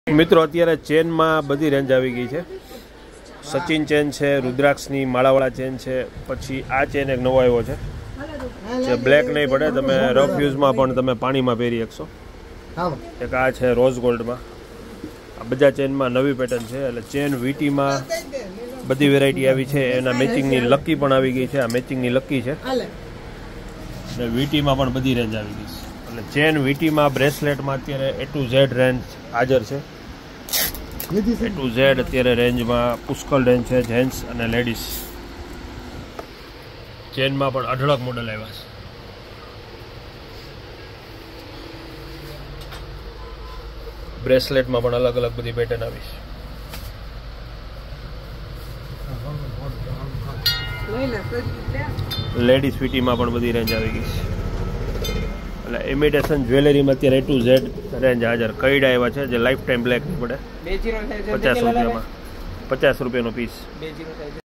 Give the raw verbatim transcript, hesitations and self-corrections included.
મિત્રો અત્યારે ચેનમાં બધી રેન્જ આવી ગઈ છે. સચિન ચેન છે, રુદ્રાક્ષની માળાવાળા ચેન છે, પછી આ ચેન એક નવો આવ્યો છે જે બ્લેક નહીં પડે, તમે રફ યુઝમાં પણ તમે પાણીમાં પહેરી શકશો. એક આ છે રોઝ ગોલ્ડમાં. આ બધા ચેનમાં નવી પેટર્ન છે. એટલે ચેન વીટીમાં બધી વેરાયટી આવી છે. એના મેચિંગની લકી પણ આવી ગઈ છે. આ મેચિંગની લકી છે અને વીટીમાં પણ બધી રેન્જ આવી ગઈ છે. એટલે ચેન વીટીમાં બ્રેસલેટમાં અત્યારે એ ટુ ઝેડ રેન્જ હાજર છે. એ ટુ ઝેડ અત્યારે રેન્જમાં પુષ્કળ રેન્જ છે, જેન્ટ્સ અને લેડીઝ. ચેનમાં પણ અઢળક મોડલ આવ્યા છે. બ્રેસલેટમાં પણ અલગ અલગ બધી પેટર્ન આવી છે. લેડીઝ વીટીમાં પણ બધી રેન્જ આવી ગઈ છે. એટલે ઇમિટેશન જ્વેલરીમાં અત્યારે એ ટુ ઝેડ રેન્જ હાજર. કઈડા આવ્યા છે જે લાઈફ ટાઈમ બ્લેક નહીં પડે. પચાસ રૂપિયામાં પચાસ રૂપિયાનો પીસ.